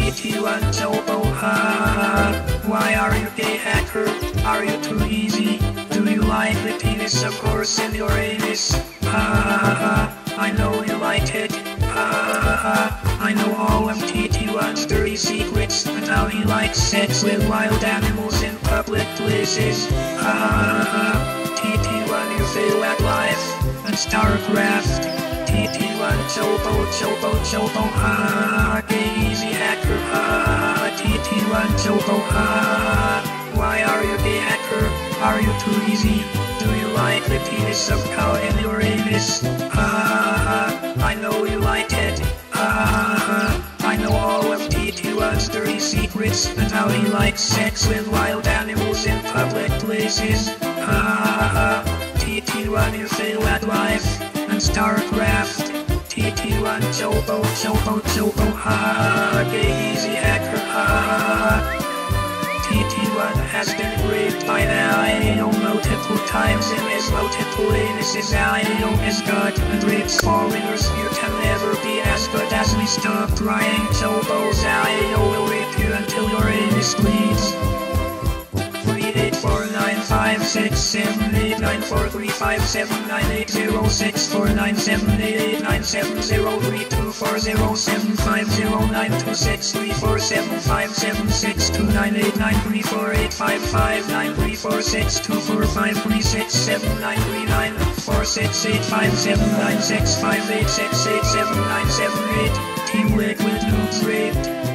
TT1 Turbo, why are you gay hacker? Are you too easy? Do you like the penis of course in your anus? I know you like it. I know all of TT1's dirty secrets and how he likes sex with wild animals in public places. TT1 you fail at life and StarCraft. TT1 Turbo, gay easy hacker, TT1 Turbo, why are you gay hacker? Are you too easy? Do you like the penis of cow in your anus? I know you like it. I know all of TT1's dirty secrets and how he likes sex with wild animals in public places. TT1 you fail at life and StarCraft. TT1 Turbo, gay easy hacker, TT1 has been raped by the IAO multiple times in his multiple anuses. IAO is God and rapes followers. You can never be as good as we stop trying. Turbo's IAO will rape you until your anus bleeds. 3849579806247933855934629893467939468579678586878. Team Liquid Noobs raped.